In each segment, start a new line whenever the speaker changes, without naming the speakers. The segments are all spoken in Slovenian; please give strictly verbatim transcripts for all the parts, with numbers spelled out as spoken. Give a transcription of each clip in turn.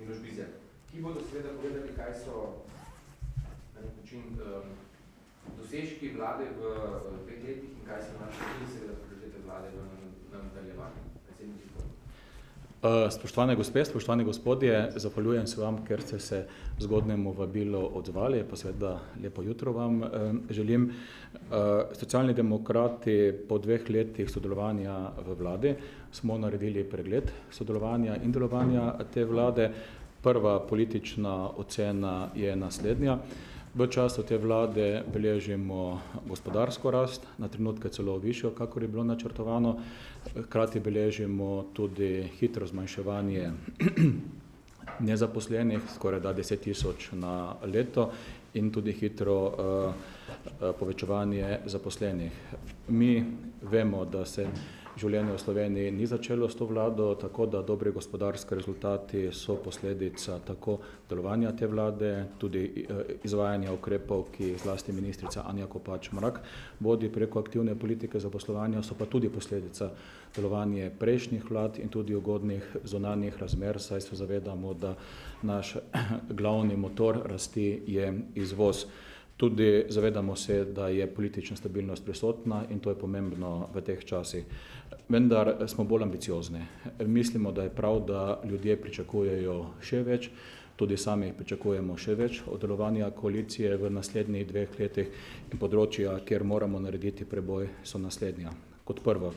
Miloš Bizjak, ki bodo seveda povedali, kaj so na nek način um, dosežki vlade v dveh letih in kaj so naše tudi seveda prioritete vlade v nadaljevanju.
Spoštovane gospe, spoštovani gospodje, zahvaljujem se vam, ker ste se zgodnemu vabilu odzvali, pa seveda lepo jutro vam želim. Socialni demokrati po dveh letih sodelovanja v vladi smo naredili pregled sodelovanja in delovanja te vlade. Prva politična ocena je naslednja. V času te vlade beležimo gospodarsko rast, na trenutke celo višjo, kakor je bilo načrtovano. Hkrati beležimo tudi hitro zmanjševanje nezaposlenih, skoraj da deset tisoč na leto, in tudi hitro uh, povečevanje zaposlenih. Mi vemo, da se življenje v Sloveniji ni začelo s to vlado, tako da dobri gospodarski rezultati so posledica tako delovanja te vlade, tudi izvajanja ukrepov, ki zlasti ministrica Anja Kopač Mrak vodi preko aktivne politike zaposlovanja, so pa tudi posledica delovanja prejšnjih vlad in tudi ugodnih zunanjih razmer, saj se zavedamo, da naš glavni motor rasti je izvoz. Tudi zavedamo se, da je politična stabilnost prisotna in to je pomembno v teh časih. Vendar smo bolj ambiciozni. Mislimo, da je prav, da ljudje pričakujejo še več, tudi sami pričakujemo še več od delovanja koalicije v naslednjih dveh letih in področja, kjer moramo narediti preboj, so naslednja. Kot prvo,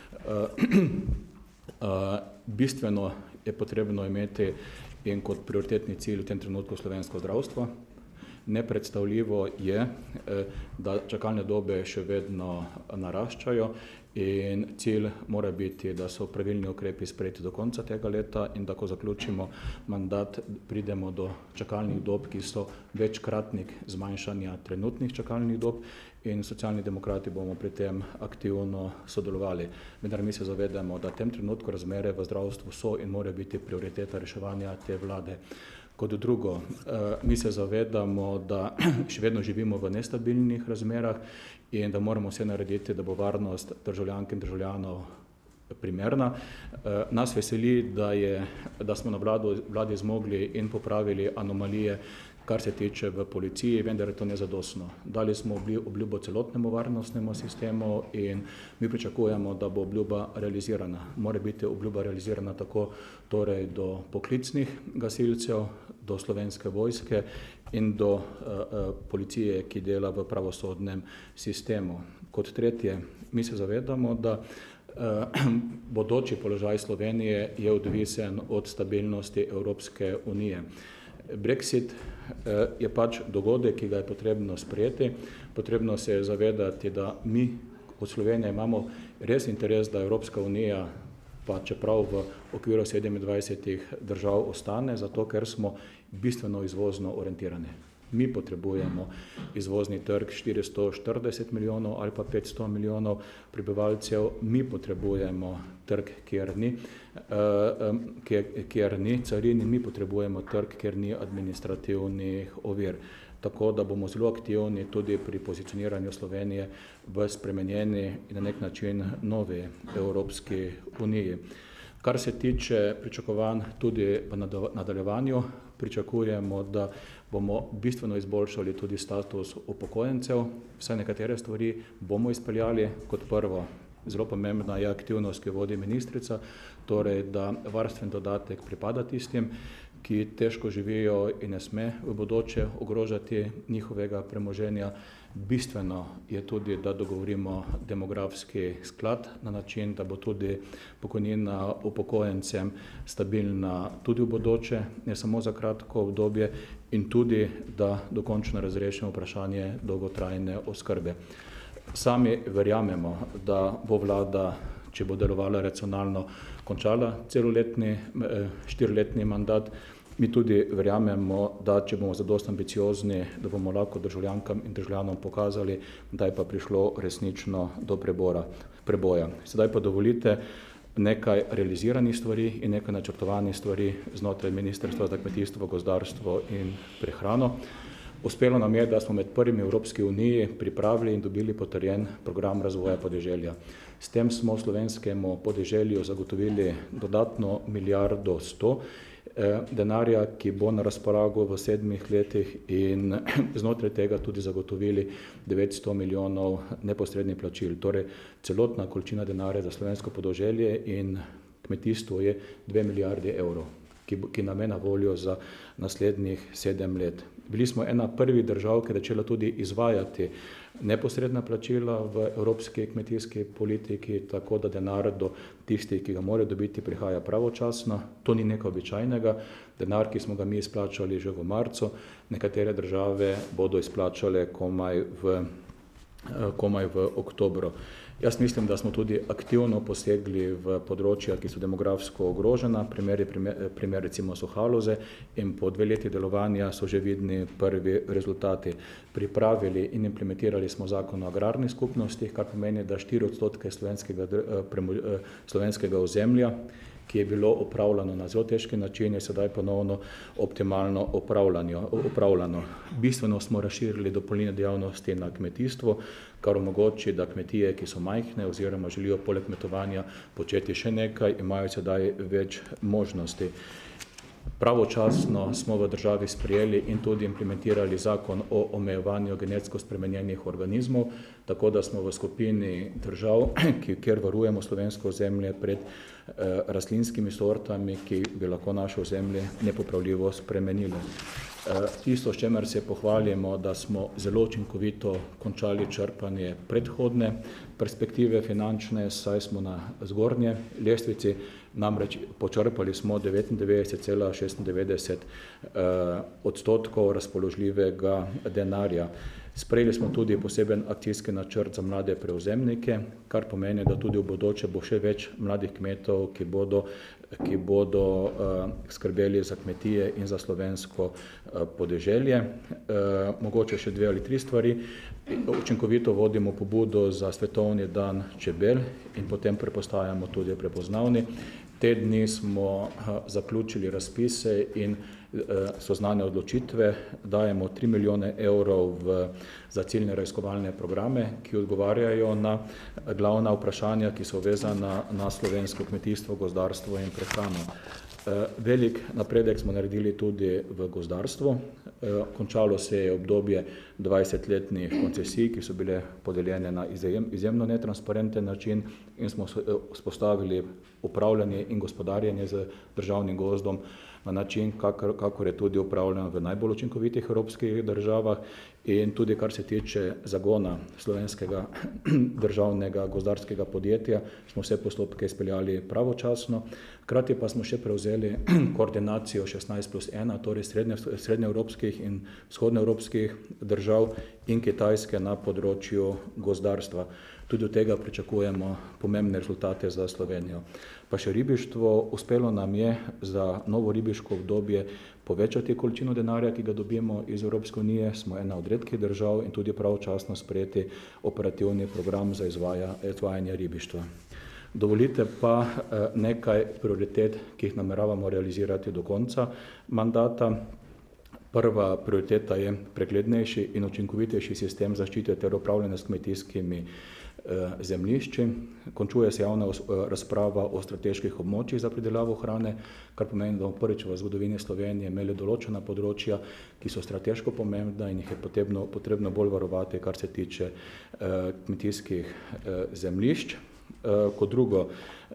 bistveno je potrebno imeti in kot prioritetni cilj v tem trenutku slovensko zdravstvo. Nepredstavljivo je, da čakalne dobe še vedno naraščajo in cilj mora biti, da so pravilni ukrepi sprejeti do konca tega leta in da ko zaključimo mandat, pridemo do čakalnih dob, ki so večkratnik zmanjšanja trenutnih čakalnih dob in Socialni demokrati bomo pri tem aktivno sodelovali. Vendar mi se zavedamo, da v tem trenutku razmere v zdravstvu so in mora biti prioriteta reševanja te vlade. Kot drugo, mi se zavedamo, da še vedno živimo v nestabilnih razmerah in da moramo vse narediti, da bo varnost državljank in državljanov primerna. Nas veseli, da, je, da smo na vladu, vladi zmogli in popravili anomalije, kar se tiče v policiji, vendar je to nezadostno. Dali smo obljubo celotnemu varnostnemu sistemu in mi pričakujemo, da bo obljuba realizirana. Mora biti obljuba realizirana tako torej do poklicnih gasilcev, do slovenske vojske in do uh, uh, policije, ki dela v pravosodnem sistemu. Kot tretje, mi se zavedamo, da uh, bodoči položaj Slovenije je odvisen od stabilnosti Evropske unije. Brexit je pač dogodek, ki ga je potrebno sprejeti. Potrebno se je zavedati, da mi od Slovenije imamo res interes, da Evropska unija, pa čeprav v okviru sedemindvajsetih držav ostane, zato ker smo bistveno izvozno orientirani. Mi potrebujemo izvozni trg štiristo štirideset milijonov ali pa petsto milijonov prebivalcev, mi potrebujemo trg, kjer ni, kjer ni carini, mi potrebujemo trg, kjer ni administrativnih ovir. Tako da bomo zelo aktivni tudi pri pozicioniranju Slovenije v spremenjeni in na nek način novi Evropski uniji. Kar se tiče pričakovanj tudi v nadaljevanju, pričakujemo, da bomo bistveno izboljšali tudi status upokojencev. Vse nekatere stvari bomo izpeljali. Kot prvo, zelo pomembna je aktivnost, ki vodi ministrica, torej da varstven dodatek pripada tistim, ki težko živijo in ne sme v bodoče ogrožati njihovega premoženja. Bistveno je tudi, da dogovorimo demografski sklad na način, da bo tudi pokojnina upokojencem stabilna tudi v bodoče, ne samo za kratko obdobje, in tudi, da dokončno razrešimo vprašanje dolgotrajne oskrbe. Sami verjamemo, da bo vlada, če bo delovala racionalno, končala celoletni, štiriletni mandat. Mi tudi verjamemo, da če bomo zadosti ambiciozni, da bomo lahko državljankam in državljanom pokazali, da je pa prišlo resnično do prebora, preboja. Sedaj pa dovolite nekaj realiziranih stvari in nekaj načrtovanih stvari znotraj Ministrstva za kmetijstvo, gozdarstvo in prehrano. Uspelo nam je, da smo med prvimi v Evropski uniji pripravili in dobili potrjen program razvoja podeželja. S tem smo slovenskemu podeželju zagotovili dodatno milijardo sto denarja, ki bo na razpolago v sedmih letih in znotraj tega tudi zagotovili devetsto milijonov neposrednih plačil. Torej, celotna količina denarja za slovensko podeželje in kmetijstvo je dve milijardi evrov, ki, ki nam je na voljo za naslednjih sedem let. Bili smo ena prvih držav, ki je začela tudi izvajati neposredna plačila v evropski kmetijski politiki, tako da denar do tistih, ki ga morajo dobiti, prihaja pravočasno. To ni nekaj običajnega. Denar, ki smo ga mi izplačali že v marcu, nekatere države bodo izplačale komaj v, komaj v oktobru. Jaz mislim, da smo tudi aktivno posegli v področja, ki so demografsko ogrožena, primer, primer, primer recimo so Haloze, in po dve leti delovanja so že vidni prvi rezultati. Pripravili in implementirali smo zakon o agrarnih skupnostih, kar pomeni, da štiri odstotke slovenskega, slovenskega ozemlja, ki je bilo upravljano na zelo težki način, je sedaj ponovno optimalno upravljano. Bistveno smo razširili dopolnilne dejavnosti na kmetijstvo, kar omogoči, da kmetije, ki so majhne oziroma želijo poleg kmetovanja početi še nekaj, imajo sedaj več možnosti. Pravočasno smo v državi sprejeli in tudi implementirali zakon o omejevanju genetsko spremenjenih organizmov, tako da smo v skupini držav, kjer varujemo slovensko ozemlje pred eh, rastlinskimi sortami, ki bi lahko naše ozemlje nepopravljivo spremenile. Eh, tisto, s čemer se pohvalimo, da smo zelo učinkovito končali črpanje predhodne perspektive finančne, saj smo na zgornje lestvici, namreč počrpali smo devetindevetdeset cela šestindevetdeset eh, odstotkov razpoložljivega denarja. Sprejeli smo tudi poseben akcijski načrt za mlade prevzemnike, kar pomeni, da tudi v bodoče bo še več mladih kmetov, ki bodo, ki bodo uh, skrbeli za kmetije in za slovensko uh, podeželje. Uh, mogoče še dve ali tri stvari. Učinkovito vodimo pobudo za svetovni dan čebel in potem prepostajamo tudi prepoznavni. Te dni smo uh, zaključili razpise in so znane odločitve, dajemo tri milijone evrov v, za ciljne raziskovalne programe, ki odgovarjajo na glavna vprašanja, ki so vezana na slovensko kmetijstvo, gozdarstvo in prehrano. Velik napredek smo naredili tudi v gozdarstvu. Končalo se je obdobje dvajsetletnih koncesij, ki so bile podeljene na izjem, izjemno netransparenten način in smo vzpostavili upravljanje in gospodarjenje z državnim gozdom na način, kakor, kakor je tudi upravljen v najbolj učinkovitih evropskih državah in tudi kar se tiče zagona slovenskega državnega gozdarskega podjetja, smo vse postopke izpeljali pravočasno. Hkrati pa smo še prevzeli koordinacijo šestnajst plus ena, torej srednje, srednjeevropskih in vzhodnoevropskih držav in Kitajske na področju gozdarstva. Tudi od tega pričakujemo pomembne rezultate za Slovenijo. Pa še ribištvo, uspelo nam je za novo ribiško obdobje povečati količino denarja, ki ga dobimo iz Evropske unije, smo ena od redkih držav in tudi pravočasno sprejeti operativni program za izvaja, izvajanje ribištva. Dovolite pa nekaj prioritet, ki jih nameravamo realizirati do konca mandata. Prva prioriteta je preglednejši in učinkovitejši sistem zaščite ter upravljanja s kmetijskimi zemljišči. Končuje se javna razprava o strateških območjih za pridelavo hrane, kar pomeni, da bomo prvič v zgodovini Slovenije imeli določena področja, ki so strateško pomembna in jih je potrebno, potrebno bolj varovati, kar se tiče kmetijskih zemljišč. Kot drugo,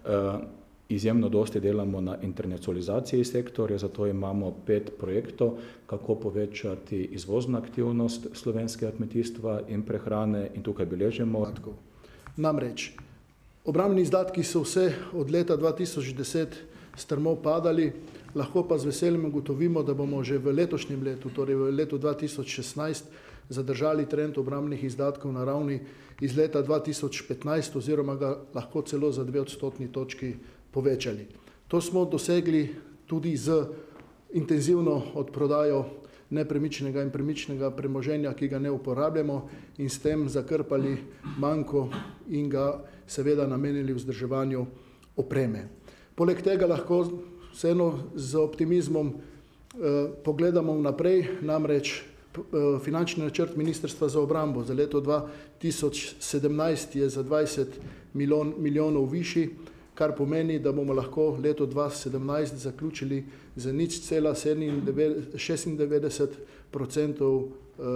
izjemno dosti delamo na internacionalizaciji sektorja, zato imamo pet projektov, kako povečati izvozno aktivnost slovenskega kmetijstva in prehrane in tukaj beležimo.
Namreč, obrambni izdatki so vse od leta dva tisoč deset strmo padali, lahko pa z veseljem ugotovimo, da bomo že v letošnjem letu, torej v letu dva tisoč šestnajst, zadržali trend obrambnih izdatkov na ravni iz leta dva tisoč petnajst oziroma ga lahko celo za dve odstotni točki povečali. To smo dosegli tudi z intenzivno odprodajo nepremičnega in premičnega premoženja, ki ga ne uporabljamo in s tem zakrpali manko in ga seveda namenili vzdrževanju opreme. Poleg tega lahko vseeno z optimizmom eh, pogledamo vnaprej, namreč eh, finančni načrt Ministrstva za obrambo za leto dva tisoč sedemnajst je za dvajset milijon, milijonov višji, kar pomeni, da bomo lahko leto dva tisoč sedemnajst zaključili z nič cela šestindevetdeset procentov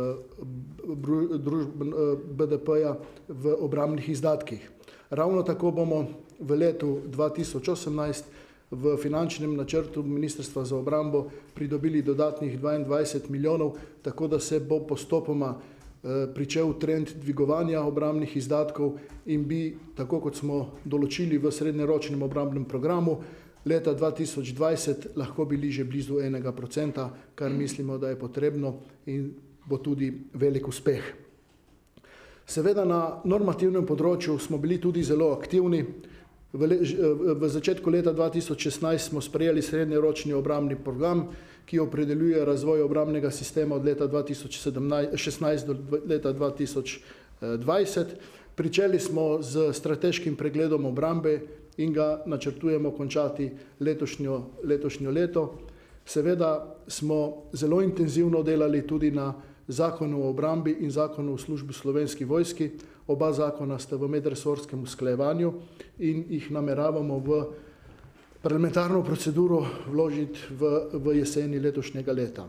B D P-ja v obrambnih izdatkih. Ravno tako bomo v letu dva tisoč osemnajst v finančnem načrtu Ministrstva za obrambo pridobili dodatnih dvaindvajset milijonov, tako da se bo postopoma pričel trend dvigovanja obrambnih izdatkov in bi, tako kot smo določili v srednjeročnem obrambnem programu, leta dva tisoč dvajset lahko bili že blizu enega procenta, kar mislimo, da je potrebno in bo tudi velik uspeh. Seveda na normativnem področju smo bili tudi zelo aktivni. V, le, v začetku leta dva tisoč šestnajst smo sprejeli srednjeročni obrambni program, ki opredeljuje razvoj obrambnega sistema od leta dva tisoč šestnajst do leta dva tisoč dvajset. Pričeli smo z strateškim pregledom obrambe in ga načrtujemo končati letošnjo, letošnjo leto. Seveda smo zelo intenzivno delali tudi na zakonu o obrambi in zakonu o službi Slovenski vojski. Oba zakona sta v medresorskem usklajevanju in jih nameravamo v parlamentarno proceduro vložiti v, v jeseni letošnjega leta.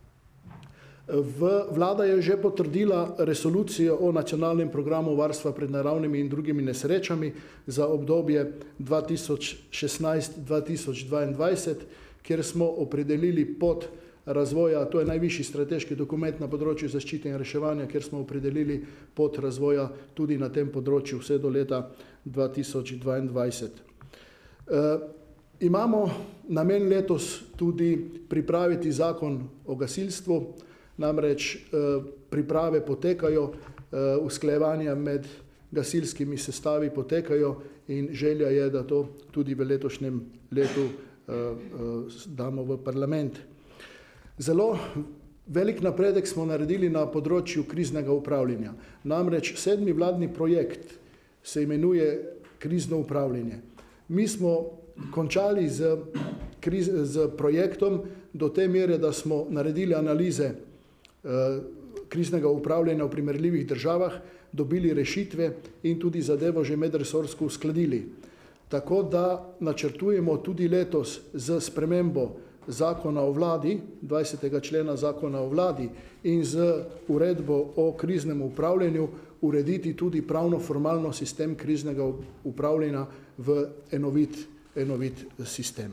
V, vlada je že potrdila resolucijo o nacionalnem programu varstva pred naravnimi in drugimi nesrečami za obdobje dva tisoč šestnajst do dva tisoč dvaindvajset, kjer smo opredelili pod razvoja, to je najvišji strateški dokument na področju zaščite in reševanja, kjer smo opredelili pot razvoja tudi na tem področju vse do leta dva tisoč dvaindvajset. E, imamo namen letos tudi pripraviti zakon o gasilstvu, namreč e, priprave potekajo, e, usklajevanja med gasilskimi sestavi potekajo in želja je, da to tudi v letošnjem letu e, e, damo v parlament. Zelo velik napredek smo naredili na področju kriznega upravljanja. Namreč sedmi vladni projekt se imenuje krizno upravljanje. Mi smo končali z, kriz, z projektom do te mere, da smo naredili analize eh, kriznega upravljanja v primerljivih državah, dobili rešitve in tudi zadevo že medresorsko uskladili. Tako da načrtujemo tudi letos z spremembo zakona o vladi, dvajsetega člena zakona o vladi in z uredbo o kriznem upravljanju urediti tudi pravno formalno sistem kriznega upravljanja v enovit, enovit sistem.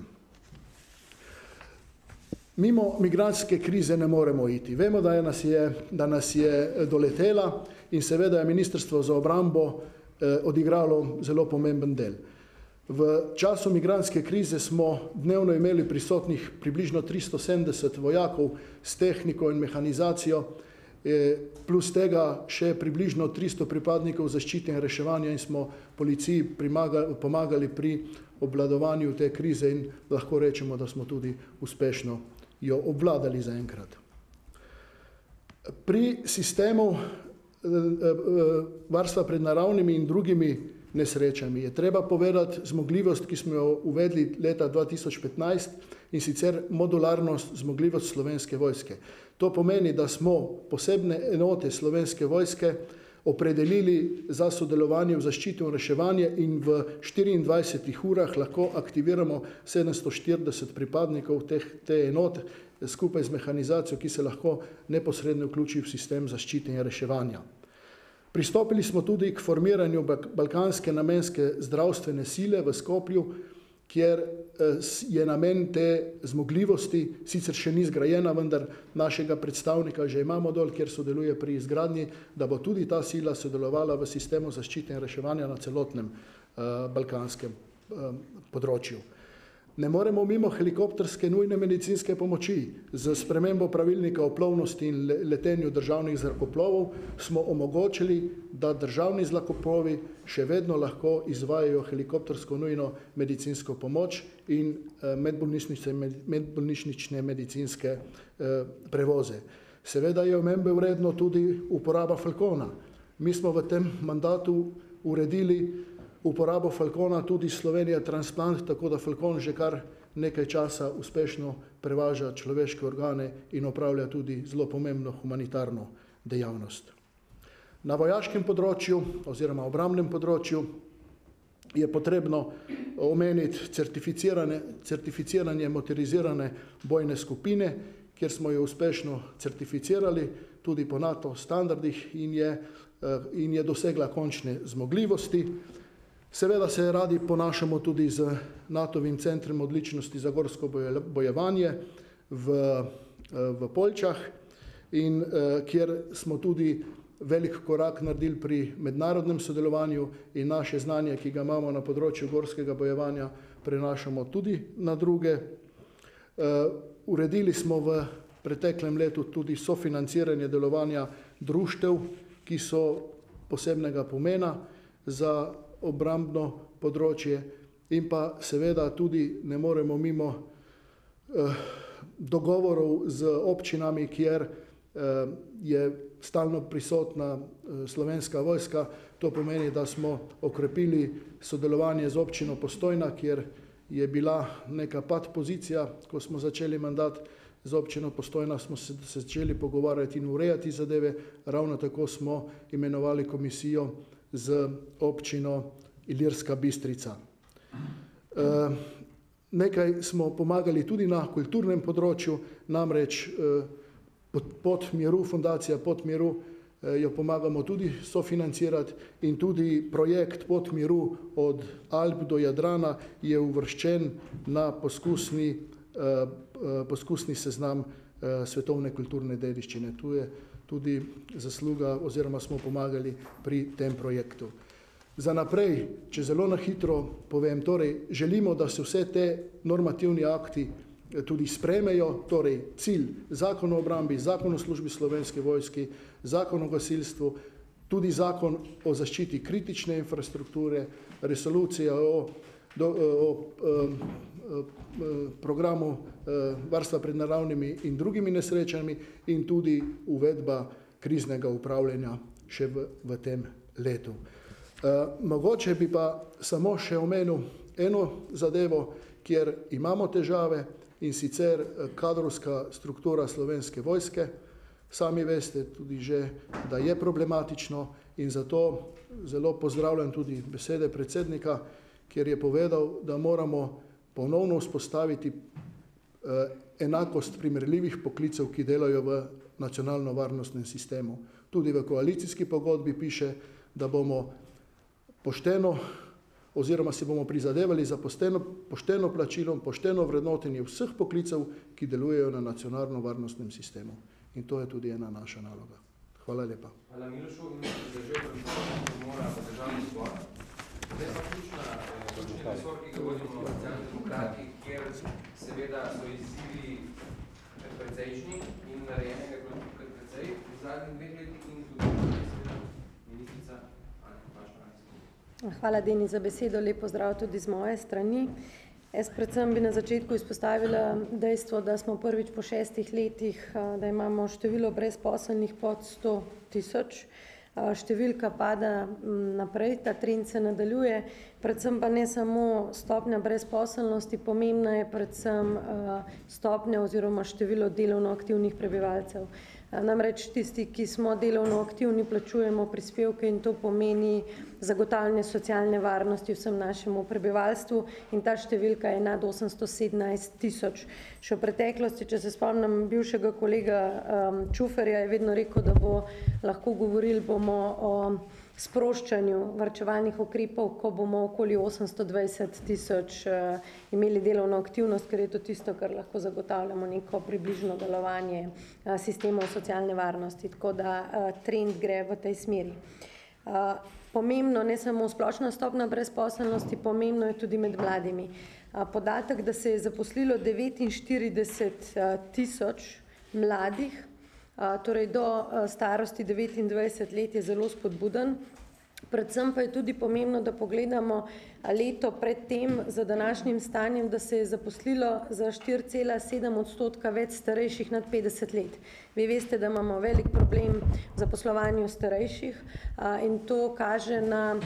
Mimo migrantske krize ne moremo iti. Vemo, da, je nas, je, da nas je doletela in seveda je Ministrstvo za obrambo eh, odigralo zelo pomemben del. V času migrantske krize smo dnevno imeli prisotnih približno tristo sedemdeset vojakov s tehniko in mehanizacijo, plus tega še približno tristo pripadnikov zaščite in reševanja in smo policiji pomagali pri obvladovanju te krize in lahko rečemo, da smo tudi uspešno jo obvladali zaenkrat. Pri sistemu varstva pred naravnimi in drugimi nesrečami je treba povedati zmogljivost, ki smo jo uvedli leta dva tisoč petnajst in sicer modularnost, zmogljivost Slovenske vojske. To pomeni, da smo posebne enote Slovenske vojske opredelili za sodelovanje v zaščiti in reševanje in v štiriindvajsetih urah lahko aktiviramo sedemsto štirideset pripadnikov teh, te enote skupaj z mehanizacijo, ki se lahko neposredno vključi v sistem zaščite in reševanja. Pristopili smo tudi k formiranju balkanske namenske zdravstvene sile v Skopju, kjer je namen te zmogljivosti, sicer še ni zgrajena, vendar našega predstavnika že imamo dol, kjer sodeluje pri izgradnji, da bo tudi ta sila sodelovala v sistemu zaščite in reševanja na celotnem uh, balkanskem uh, področju. Ne moremo mimo helikopterske nujne medicinske pomoči. Z spremembo pravilnika o plovnosti in letenju državnih zrakoplovov smo omogočili, da državni zrakoplovi še vedno lahko izvajajo helikoptersko nujno medicinsko pomoč in medbolnišnične, medbolnišnične medicinske prevoze. Seveda je omembe vredno tudi uporaba Falcona. Mi smo v tem mandatu uredili uporabo Falcona tudi Slovenija Transplant, tako da Falcon že kar nekaj časa uspešno prevaža človeške organe in opravlja tudi zelo pomembno humanitarno dejavnost. Na vojaškem področju oziroma obrambnem področju je potrebno omeniti certificirane, certificiranje motorizirane bojne skupine, kjer smo jo uspešno certificirali tudi po NATO standardih in je, in je dosegla končne zmogljivosti. Seveda se radi ponašamo tudi z NATO-vim centrom odličnosti za gorsko bojevanje v, v Poljčah, in kjer smo tudi velik korak naredili pri mednarodnem sodelovanju in naše znanje, ki ga imamo na področju gorskega bojevanja, prenašamo tudi na druge. Uredili smo v preteklem letu tudi sofinanciranje delovanja društev, ki so posebnega pomena za obrambno področje, in pa seveda tudi ne moremo mimo eh, dogovorov z občinami, kjer eh, je stalno prisotna eh, Slovenska vojska. To pomeni, da smo okrepili sodelovanje z občino Postojna, kjer je bila neka pad pozicija, ko smo začeli mandat z občino Postojna, smo se, se začeli pogovarjati in urejati zadeve. Ravno tako smo imenovali komisijo z občino Ilirska Bistrica. E, nekaj smo pomagali tudi na kulturnem področju, namreč e, pod, pod miru, fundacija Pod miru, e, jo pomagamo tudi sofinancirati, in tudi projekt Pod miru od Alp do Jadrana je uvrščen na poskusni, e, poskusni seznam e, svetovne kulturne dediščine. Tu je tudi zasluga, oziroma smo pomagali pri tem projektu. Za naprej, če zelo na hitro povem, torej želimo, da se vse te normativni akti tudi sprejmejo, torej cilj Zakon o obrambi, Zakon o službi Slovenske vojski, Zakon o gasilstvu, tudi Zakon o zaščiti kritične infrastrukture, resolucija o, do, o, o, o programu varstva pred naravnimi in drugimi nesrečami in tudi uvedba kriznega upravljanja še v, v tem letu. E, mogoče bi pa samo še omenil eno zadevo, kjer imamo težave, in sicer kadrovska struktura Slovenske vojske. Sami veste tudi že, da je problematično, in zato zelo pozdravljam tudi besede predsednika, kjer je povedal, da moramo ponovno vzpostaviti eh, enakost primerljivih poklicev, ki delajo v nacionalno-varnostnem sistemu. Tudi v koalicijski pogodbi piše, da bomo pošteno, oziroma si bomo prizadevali za pošteno, pošteno plačilo, pošteno vrednotenje vseh poklicev, ki delujejo na nacionalno-varnostnem sistemu. In to je tudi ena naša naloga. Hvala lepa.
Hvala Milošu, in da že mora v državni zbor. Zdaj pa ključna, ključni resor, ki ga vodimo v Socialni demokrati, kjer seveda so izzivi precejšnji in narejenega kar precej v zadnjih dveh letih, in tudi seveda ministrica Anja Pašman.
Hvala, Deni, za besedo. Lep pozdrav tudi z moje strani. Jaz predvsem bi na začetku izpostavila dejstvo, da smo prvič po šestih letih, da imamo število brezposelnih pod sto tisoč. Številka pada naprej, ta trend se nadaljuje, predvsem pa ne samo stopnja brezposelnosti, pomembna je predvsem stopnja oziroma število delovno aktivnih prebivalcev. Namreč tisti, ki smo delovno aktivni, plačujemo prispevke, in to pomeni zagotavljanje socialne varnosti vsem našemu prebivalstvu, in ta številka je nad osemsto sedemnajst tisoč. Še v preteklosti, če se spomnim bivšega kolega um, Čuferja, je vedno rekel, da bo lahko govorili bomo o sproščanju varčevalnih ukrepov, ko bomo okoli osemsto dvajset tisoč uh, imeli delovno aktivnost, ker je to tisto, kar lahko zagotavljamo neko približno delovanje uh, sistemov socialne varnosti, tako da uh, trend gre v tej smeri. Uh, pomembno, ne samo splošna stopnja brezposelnosti, pomembno je tudi med mladimi. Uh, podatek, da se je zaposlilo devetinštirideset tisoč mladih, Uh, torej do uh, starosti devetindvajset let, je zelo spodbuden. Predvsem pa je tudi pomembno, da pogledamo leto pred tem za današnjim stanjem, da se je zaposlilo za štiri cela sedem odstotka več starejših nad petdeset let. Vi veste, da imamo velik problem v zaposlovanju starejših in to kaže na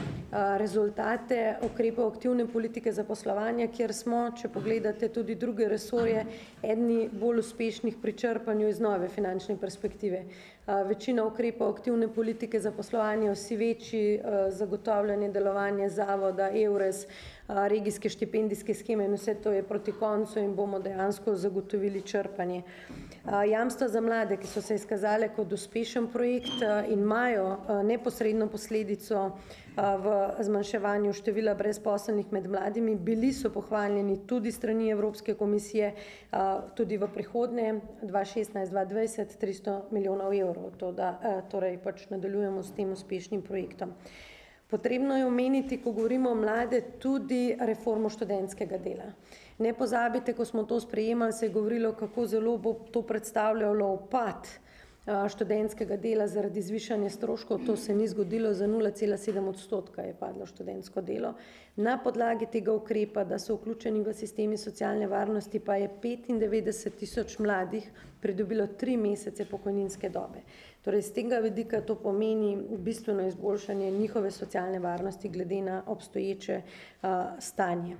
rezultate ukrepov aktivne politike zaposlovanja, kjer smo, če pogledate tudi druge resorje, edni bolj uspešnih pri črpanju iz nove finančne perspektive. Večina ukrepov aktivne politike zaposlovanja, vsi večji zagotavljanje delovanja zavoda, evre čez regijske štipendijske skeme in vse to je proti koncu in bomo dejansko zagotovili črpanje. Jamstva za mlade, ki so se izkazale kot uspešen projekt in imajo neposredno posledico v zmanjševanju števila brezposelnih med mladimi, bili so pohvaljeni tudi strani Evropske komisije, tudi v prihodnje dva šestnajst dva dvajset tristo milijonov evrov, to da, torej pač nadaljujemo s tem uspešnim projektom. Potrebno je omeniti, ko govorimo o mlade, tudi reformo študentskega dela. Ne pozabite, ko smo to sprejemali, se je govorilo, kako zelo bo to predstavljalo upad študentskega dela zaradi zvišanja stroškov. To se ni zgodilo, za nula cela sedem odstotka je padlo študentsko delo. Na podlagi tega ukrepa, da so vključeni v sistemi socialne varnosti, pa je petindevetdeset tisoč mladih pridobilo tri mesece pokojninske dobe. Torej, z tega vidika to pomeni bistveno izboljšanje njihove socialne varnosti glede na obstoječe stanje.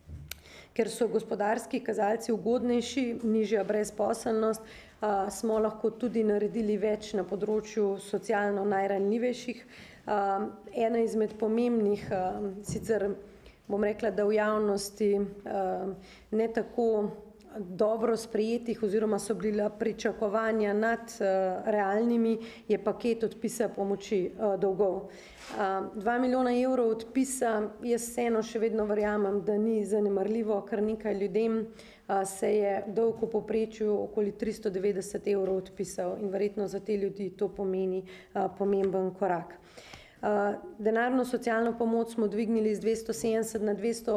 Ker so gospodarski kazalci ugodnejši, nižja brezposelnost, smo lahko tudi naredili več na področju socialno najranljivejših. Ena izmed pomembnih, sicer bom rekla, da v javnosti ne tako dobro sprejetih oziroma so bila pričakovanja nad realnimi, je paket odpisa pomoči dolgov. Dva milijona evrov odpisa, jaz vseeno še vedno verjamem, da ni zanemarljivo, kar nekaj ljudem se je dolg v povprečju okoli tristo devetdeset evrov odpisal in verjetno za te ljudi to pomeni pomemben korak. Denarno socialno pomoč smo dvignili z dvesto sedemdeset na dvesto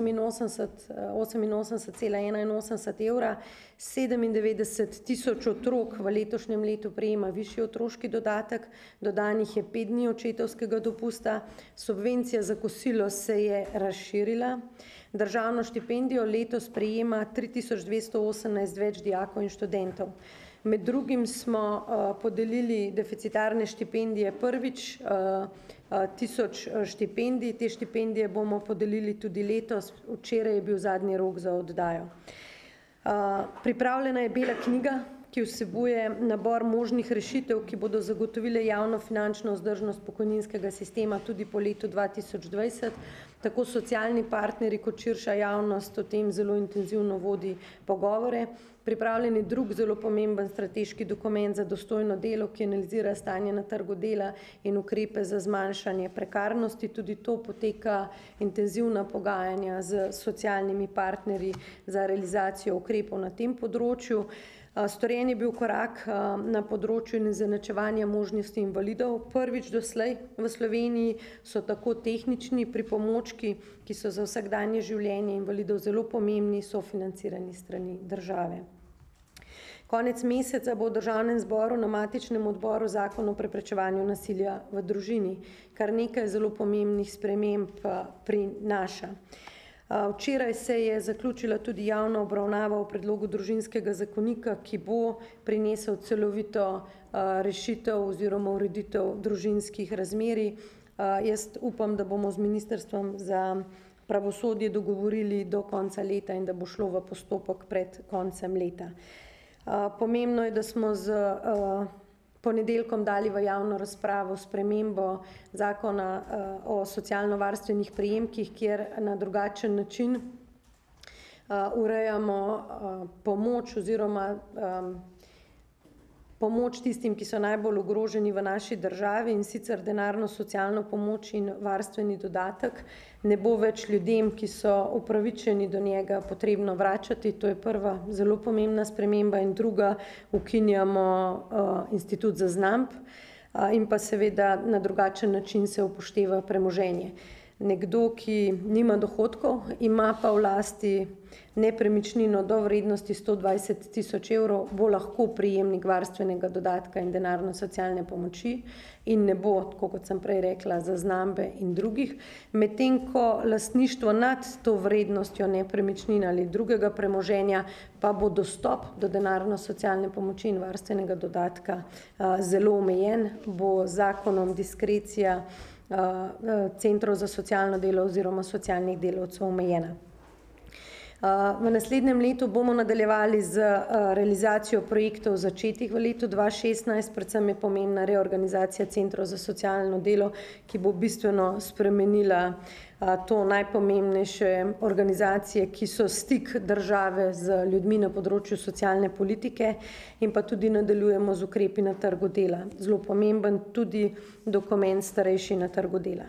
oseminosemdeset cela enainosemdeset evra. sedemindevetdeset tisoč otrok v letošnjem letu prejema višji otroški dodatek, dodanih je pet dni očetovskega dopusta, subvencija za kosilo se je razširila, državno štipendijo letos prejema tri tisoč dvesto osemnajst več dijakov in študentov. Med drugim smo uh, podelili deficitarne štipendije prvič, uh, uh, tisoč štipendij, te štipendije bomo podelili tudi letos, včeraj je bil zadnji rok za oddajo. Uh, pripravljena je bela knjiga, ki vsebuje nabor možnih rešitev, ki bodo zagotovile javno finančno vzdržnost pokojninskega sistema tudi po letu dva tisoč dvajset. Tako socialni partneri kot širša javnost o tem zelo intenzivno vodi pogovore. Pripravljen je drug zelo pomemben strateški dokument za dostojno delo, ki analizira stanje na trgu dela in ukrepe za zmanjšanje prekarnosti. Tudi to poteka intenzivna pogajanja z socialnimi partnerji za realizacijo ukrepov na tem področju. Storjen je bil korak na področju izenačevanja možnosti invalidov. Prvič doslej v Sloveniji so tako tehnični pripomočki, ki so za vsakdanje življenje invalidov zelo pomembni, sofinancirani strani države. Konec meseca bo v Državnem zboru na matičnem odboru Zakon o preprečevanju nasilja v družini, kar nekaj zelo pomembnih sprememb prinaša. Včeraj se je zaključila tudi javna obravnava o predlogu družinskega zakonika, ki bo prinesel celovito rešitev oziroma ureditev družinskih razmerij. Jaz upam, da bomo z Ministrstvom za pravosodje dogovorili do konca leta in da bo šlo v postopek pred koncem leta. Pomembno je, da smo z ponedeljkom dali v javno razpravo spremembo zakona o socialno-varstvenih prejemkih, kjer na drugačen način urejamo pomoč oziroma pomoč tistim, ki so najbolj ogroženi v naši državi, in sicer denarno socialno pomoč in varstveni dodatek ne bo več ljudem, ki so upravičeni do njega, potrebno vračati. To je prva zelo pomembna sprememba in druga, ukinjamo uh, institut za znamp uh, in pa seveda na drugačen način se upošteva premoženje. Nekdo, ki nima dohodkov, ima pa v lasti nepremičnino do vrednosti sto dvajset tisoč evrov, bo lahko prejemnik varstvenega dodatka in denarno socialne pomoči in ne bo, tako kot sem prej rekla, za znambe in drugih. Medtem ko lastništvo nad to vrednostjo nepremičnina ali drugega premoženja pa bo dostop do denarno socialne pomoči in varstvenega dodatka a, zelo omejen, bo zakonom diskrecija a, a, centrov za socialno delo oziroma socialnih delavcev omejena. V naslednjem letu bomo nadaljevali z realizacijo projektov začetih v letu dva tisoč šestnajst, predvsem je pomembna reorganizacija centrov za socialno delo, ki bo bistveno spremenila to najpomembnejše organizacije, ki so stik države z ljudmi na področju socialne politike, in pa tudi nadaljujemo z ukrepi na trgu dela. Zelo pomemben tudi dokument Starejši na trgu dela.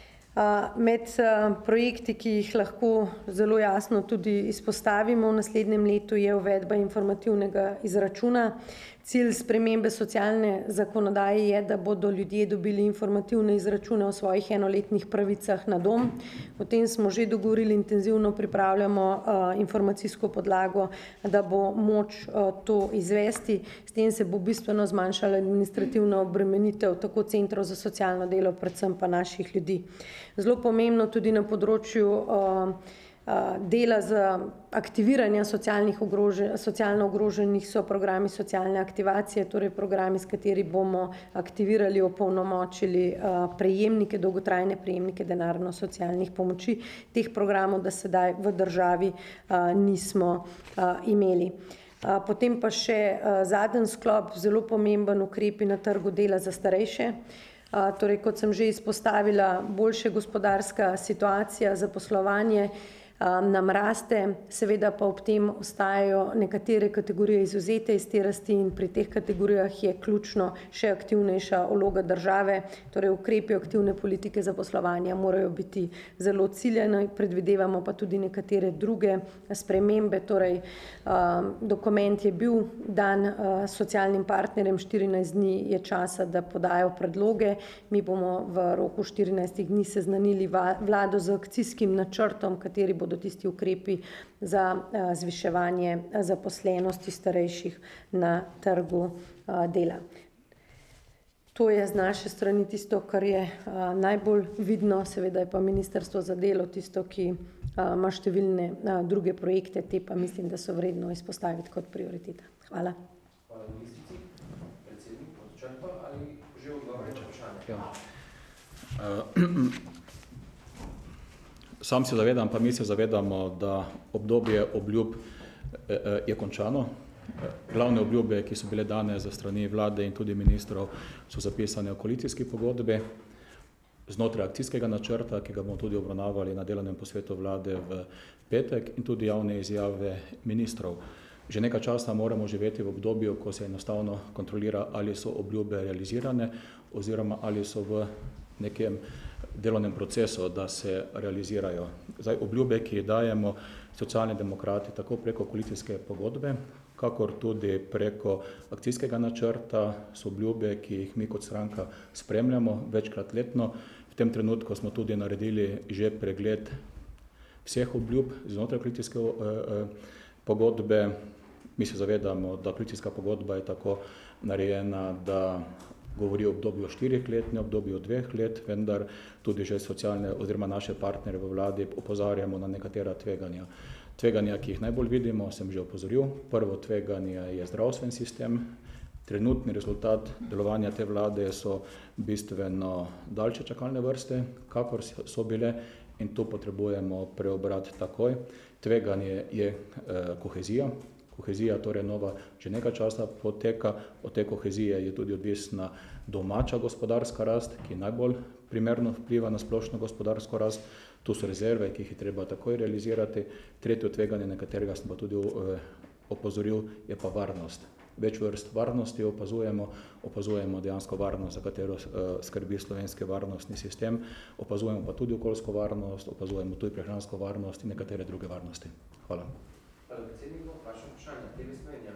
Med projekti, ki jih lahko zelo jasno tudi izpostavimo v naslednjem letu, je uvedba informativnega izračuna. Cilj spremembe socialne zakonodaje je, da bodo ljudje dobili informativne izračune o svojih enoletnih pravicah na dom. O tem smo že dogovorili, intenzivno pripravljamo informacijsko podlago, da bo moč to izvesti. S tem se bo bistveno zmanjšala administrativna obremenitev tako centrov za socialno delo, predvsem pa naših ljudi. Zelo pomembno tudi na področju dela za aktiviranje socialnih ogrožen, socialno ogroženih so programi socialne aktivacije, torej programi, s kateri bomo aktivirali, opolnomočili prejemnike, dolgotrajne prejemnike denarno-socialnih pomoči. Teh programov do sedaj v državi nismo imeli. Potem pa še zadnji sklop, zelo pomemben ukrepi na trgu dela za starejše. Torej, kot sem že izpostavila, boljša gospodarska situacija, zaposlovanje nam raste, seveda pa ob tem ostajajo nekatere kategorije izvzete iz te rasti in pri teh kategorijah je ključno še aktivnejša vloga države, torej ukrepi aktivne politike zaposlovanja morajo biti zelo ciljeni, predvidevamo pa tudi nekatere druge spremembe, torej dokument je bil dan socialnim partnerjem, štirinajst dni je časa, da podajo predloge, mi bomo v roku štirinajstih dni seznanili vlado z akcijskim načrtom, kateri bodo tisti ukrepi za zviševanje zaposlenosti starejših na trgu dela. To je z naše strani tisto, kar je najbolj vidno, seveda je pa Ministrstvo za delo tisto, ki ima številne druge projekte, te pa mislim, da so vredno izpostaviti kot prioriteta. Hvala.
Hvala ministrici. Predsednik, odčrpa ali že odgovarjate vprašanje?
Sam se zavedam, pa mi se zavedamo, da obdobje obljub je končano. Glavne obljube, ki so bile dane za strani vlade in tudi ministrov, so zapisane v koalicijski pogodbi znotraj akcijskega načrta, ki ga bomo tudi obravnavali na delovnem posvetu vlade v petek, in tudi javne izjave ministrov. Že nekaj časa moramo živeti v obdobju, ko se enostavno kontrolira, ali so obljube realizirane oziroma ali so v nekem delovnem procesu, da se realizirajo. Zdaj, obljube, ki jih dajemo socialni demokrati tako preko koalicijske pogodbe, kakor tudi preko akcijskega načrta, so obljube, ki jih mi kot stranka spremljamo večkrat letno. V tem trenutku smo tudi naredili že pregled vseh obljub znotraj koalicijske pogodbe. Mi se zavedamo, da koalicijska pogodba je tako narejena, da govori o obdobju štirih let, ne obdobju dveh let, vendar tudi že socialne oziroma naše partnere v vladi opozarjamo na nekatera tveganja. Tveganja, ki jih najbolj vidimo, sem že opozoril. Prvo tveganje je zdravstveni sistem. Trenutni rezultat delovanja te vlade so bistveno daljše čakalne vrste, kakor so bile, in to potrebujemo preobrat takoj. Tveganje je eh, kohezija. Kohezija, torej nova, že nekaj časa poteka, od te kohezije je tudi odvisna domača gospodarska rast, ki najbolj primerno vpliva na splošno gospodarsko rast. Tu so rezerve, ki jih je treba takoj realizirati. Tretje tveganje, na katerega sem pa tudi eh, opozoril, je pa varnost. Več vrst varnosti opazujemo, opazujemo dejansko varnost, za katero eh, skrbi slovenski varnostni sistem, opazujemo pa tudi okoljsko varnost, opazujemo tudi prehransko varnost in nekatere druge varnosti. Hvala.
Hvala predsedniku, vaše vprašanje, te vesmenja.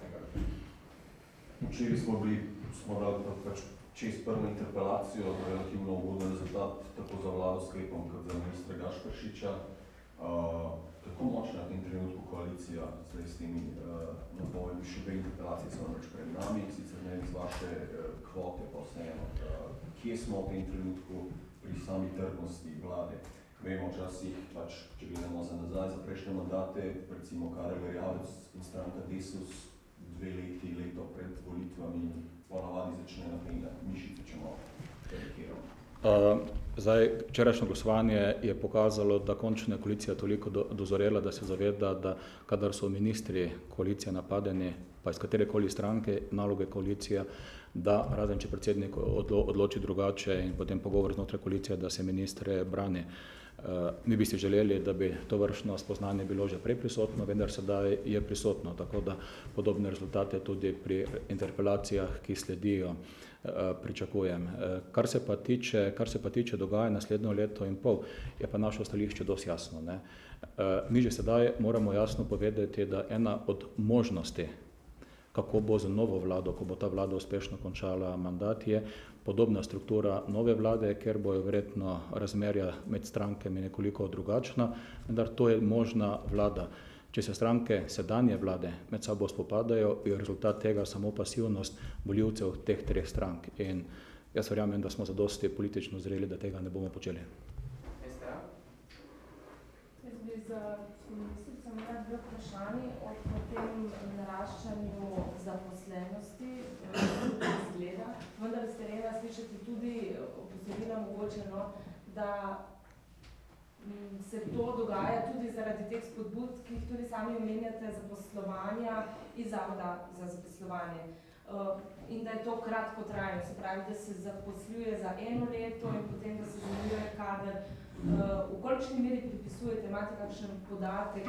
Včeraj smo bili, smo dali pač čez prvo interpelacijo, relativno ugoden rezultat, tako za vlado sklepom, kot za ministra Gašperšiča. Uh, kako močna v tem trenutku koalicija zdaj s temi uh, napovedi, še dve interpelacije so namreč pred nami, sicer ne iz vaše uh, kvote pa vseeno. Uh, kje smo v tem trenutku pri sami trdnosti vlade? Vemo včasih, pač, če gledamo za nazaj, za prejšnje mandate, recimo Karel Erjavec in stranka Desus, dve leti, leto pred volitvami, ponavadi začne napredati mišice, če malo karikiramo.
Uh, zdaj, včerajšnje glasovanje je pokazalo, da končno je koalicija toliko do, dozorela, da se zaveda, da kadar so ministri koalicije napadeni, pa iz katerekoli stranke, naloge koalicije, da razen če predsednik odlo, odloči drugače in potem pogovor znotraj koalicije, da se ministre brani. Uh, mi bi si želeli, da bi to vršno spoznanje bilo že prej prisotno, vendar sedaj je prisotno, tako da podobne rezultate tudi pri interpelacijah, ki sledijo, uh, pričakujem. Uh, kar se pa tiče, kar se pa tiče dogaja naslednjo leto in pol, je pa naše stališče dosti jasno, ne. Uh, mi že sedaj moramo jasno povedati, da ena od možnosti, kako bo za novo vlado, ko bo ta vlada uspešno končala mandat, je podobna struktura nove vlade, ker bojo verjetno razmerja med strankami nekoliko drugačna, vendar to je možna vlada. Če se stranke sedanje vlade med sabo spopadajo, je rezultat tega samo pasivnost volivcev teh treh strank. In jaz verjamem, da smo zadosti politično zreli, da tega ne bomo počeli.
Jaz bi za ministrico imela dve vprašanji o tem naraščanju zaposlenosti, izgleda. Vendar s terena slišati tudi opozorila mogoče, no, da se to dogaja tudi zaradi teh spodbud, ki jih tudi sami omenjate, zaposlovanja iz zavoda za zaposlovanje. In da je to kratkotrajno, se pravi, da se zaposluje za eno leto in potem, da se zamenjuje kader. V kolikšni meri pripisujete, imate kakšen podatek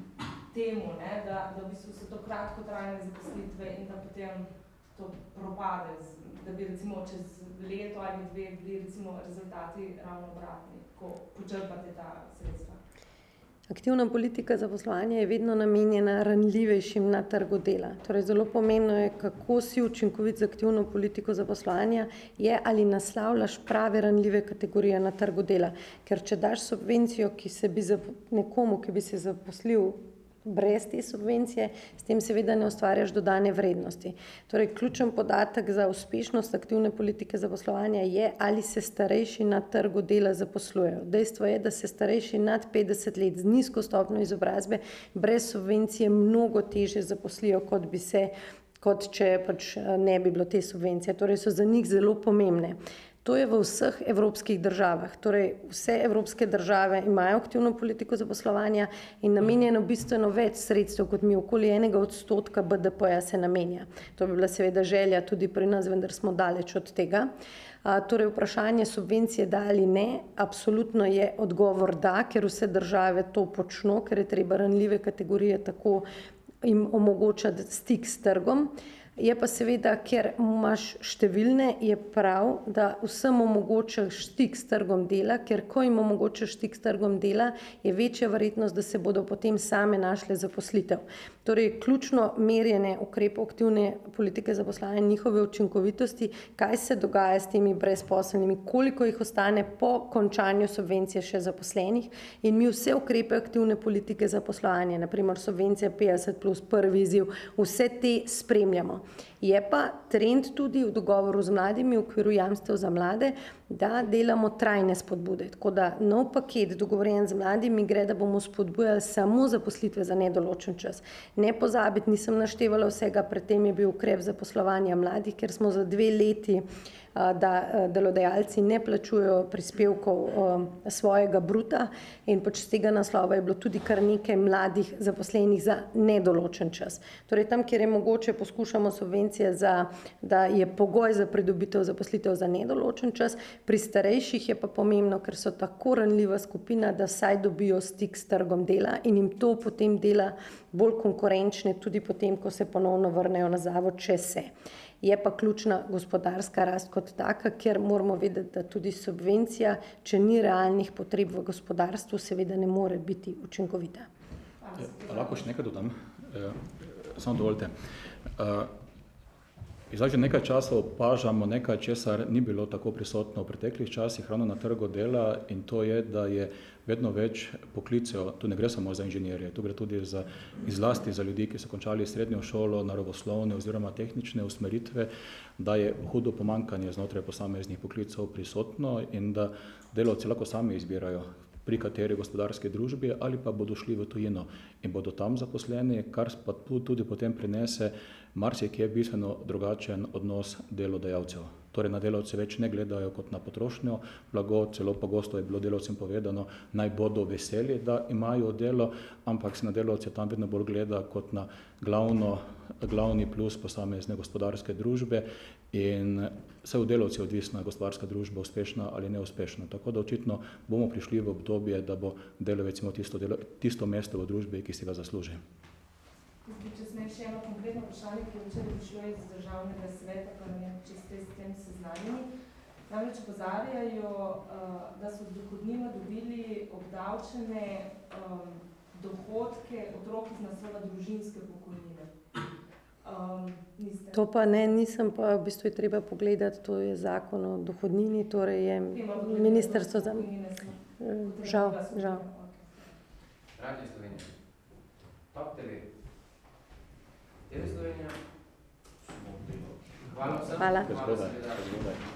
temu, ne, da, da v bistvu so to kratkotrajne zaposlitve in da potem to propade, da bi recimo čez leto ali dve bili recimo rezultati ravno obratni, ko počrpate ta sredstva?
Aktivna politika zaposlovanja je vedno namenjena ranljivejšim na trgu dela. Torej, zelo pomembno je, kako si učinkovit z aktivno politiko zaposlovanja je, ali naslavljaš prave ranljive kategorije na trgu dela. Ker če daš subvencijo, ki se bi nekomu, ki bi se zaposlil brez te subvencije, s tem seveda ne ustvarjaš dodane vrednosti. Torej, ključen podatek za uspešnost aktivne politike zaposlovanja je, ali se starejši na trgu dela zaposlujejo. Dejstvo je, da se starejši nad petdeset let z nizko stopnjo izobrazbe brez subvencije mnogo težje zaposlijo, kot bi se, kot če pač ne bi bilo te subvencije. Torej, so za njih zelo pomembne. To je v vseh evropskih državah. Torej, vse evropske države imajo aktivno politiko zaposlovanja in namenjeno bistveno več sredstev, kot mi okoli enega odstotka B D P-ja se namenja. To bi bila seveda želja tudi pri nas, vendar smo daleč od tega. A, torej, vprašanje subvencije da ali ne, absolutno je odgovor da, ker vse države to počno, ker je treba ranljive kategorije tako jim omogočati stik s trgom. Je pa seveda, ker imaš številne, je prav, da vsem omogočaš stik s trgom dela, ker ko jim omogočaš stik s trgom dela, je večja verjetnost, da se bodo potem same našle zaposlitev. Torej, ključno merjenje ukrepov aktivne politike zaposlovanja in njihove učinkovitosti, kaj se dogaja s temi brezposelnimi, koliko jih ostane po končanju subvencije še zaposlenih in mi vse ukrepe aktivne politike zaposlovanja, na primer subvencija petdeset plus, prvi izziv, vse te spremljamo. Je pa trend tudi v dogovoru z mladimi v okviru jamstev za mlade, da delamo trajne spodbude. Tako da nov paket dogovorjen z mladimi gre, da bomo spodbujali samo zaposlitve za nedoločen čas. Ne pozabiti, nisem naštevala vsega, predtem je bil ukrep zaposlovanja mladih, ker smo za dve leti da delodajalci ne plačujejo prispevkov svojega bruta in pač z tega naslova je bilo tudi kar nekaj mladih zaposlenih za nedoločen čas. Torej tam, kjer je mogoče, poskušamo subvencije za, da je pogoj za pridobitev zaposlitev za nedoločen čas, pri starejših je pa pomembno, ker so tako ranljiva skupina, da vsaj dobijo stik s trgom dela in jim to potem dela bolj konkurenčne tudi potem, ko se ponovno vrnejo na zavod, če se. Je pa ključna gospodarska rast kot taka, ker moramo vedeti, da tudi subvencija, če ni realnih potreb v gospodarstvu, seveda ne more biti učinkovita.
Ja, lahko še nekaj dodam? E, samo dovolite. E, Zdaj že nekaj časa opažamo nekaj, česar ni bilo tako prisotno v preteklih časih ravno na trgu dela in to je, da je vedno več poklicev, tu ne gre samo za inženirje, tu gre tudi za izlasti za ljudi, ki so končali srednjo šolo, naravoslovne oziroma tehnične usmeritve, da je hudo pomanjkanje znotraj posameznih poklicev prisotno in da delavci lahko sami izbirajo, pri kateri gospodarski družbi ali pa bodo šli v tujino in bodo tam zaposleni, kar pa tudi potem prinese marsikje bistveno drugačen odnos delodajalcev. torej na delavce več ne gledajo kot na potrošnjo blago, celo pogosto je bilo delavcem povedano, naj bodo veseli, da imajo delo, ampak se na delavce tam vedno bolj gleda kot na glavno, glavni plus posamezne gospodarske družbe in se v delavci odvisna gospodarska družba uspešna ali neuspešna. Tako da očitno bomo prišli v obdobje, da bo delavec imel tisto, delo, tisto mesto v družbi, ki si ga zasluži.
Če smem še eno konkretno vprašanje, ki je včeraj prišlo iz državnega sveta, pa ne vem, če ste s tem seznanjeni. Namreč opozarjajo, da so z dohodnino dobili obdavčene um, dohodke otrok iz naslova družinske pokojnine. Um,
to pa ne, nisem pa, v bistvu je treba pogledati, to je zakon o dohodnini, torej je ministrstvo za... Žal, žal.
Radio Slovenija. Top te ve. Te ve Slovenija. Hvala vsem.
Hvala.
Hvala.